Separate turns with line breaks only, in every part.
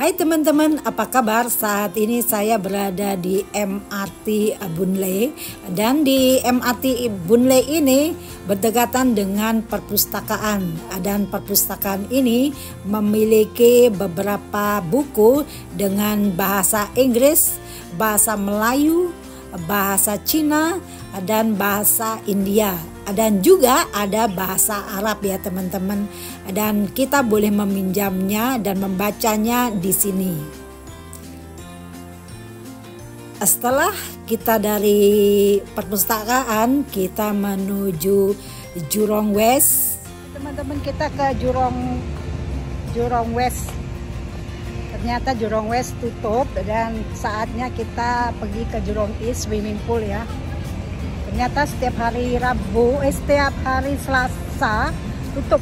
Hai teman-teman, apa kabar? Saat ini saya berada di MRT Boon-Lay, dan di MRT Boon-Lay ini berdekatan dengan perpustakaan, dan perpustakaan ini memiliki beberapa buku dengan bahasa Inggris, bahasa Melayu, bahasa Cina, dan bahasa India, dan juga ada bahasa Arab ya teman-teman, dan kita boleh meminjamnya dan membacanya di sini. Setelah kita dari perpustakaan, kita menuju Jurong West. Teman-teman, kita ke Jurong West. Ternyata Jurong West tutup dan saatnya kita pergi ke Jurong East swimming pool ya. Ternyata setiap hari setiap hari Selasa tutup.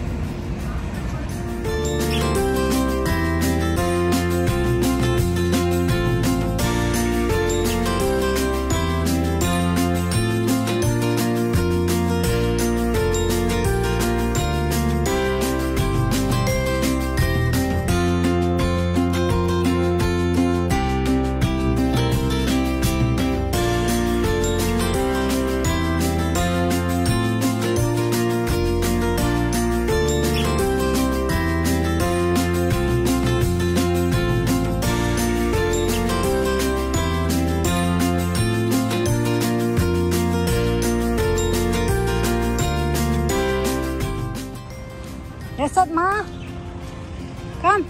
Resort Ma, come.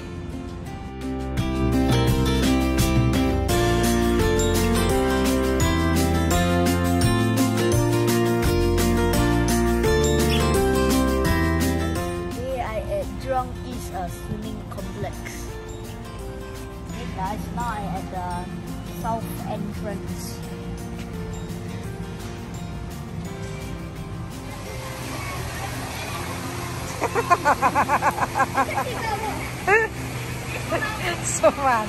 Today I at Jurong East swimming complex. Hey guys, now I at the south entrance.
So fun.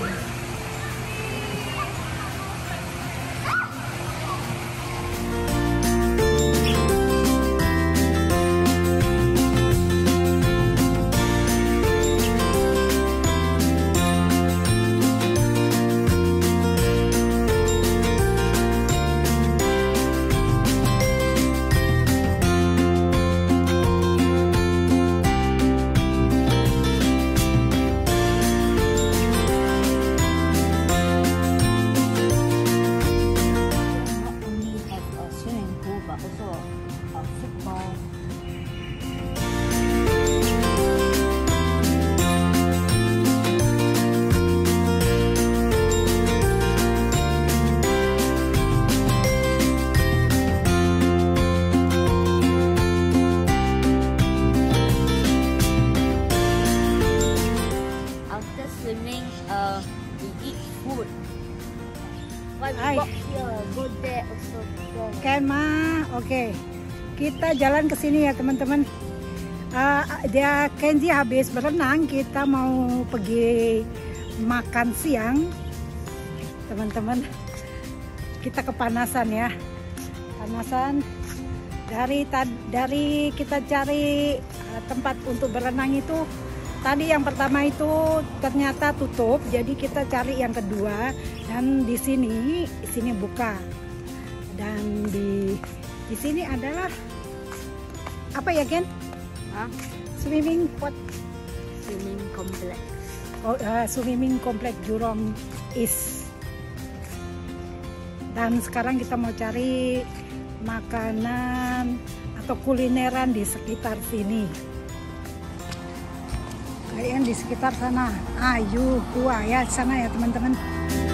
Swimming, we eat food. When we
Hi.
walk here, go there also.
Kan Ma, oke. Kita jalan ke sini ya teman-teman. Dia Kenji habis berenang, kita mau pergi makan siang. Teman-teman, kita kepanasan ya. Panasan dari kita cari tempat untuk berenang itu. Tadi yang pertama itu ternyata tutup, jadi kita cari yang kedua, dan di sini buka. Dan di sini adalah apa ya Ken? Swimming what?
Swimming complex.
Oh, swimming complex Jurong East. Dan sekarang kita mau cari makanan atau kulineran di sekitar sini. Kayaknya di sekitar sana. Ayu, Gua ya sana ya teman-teman.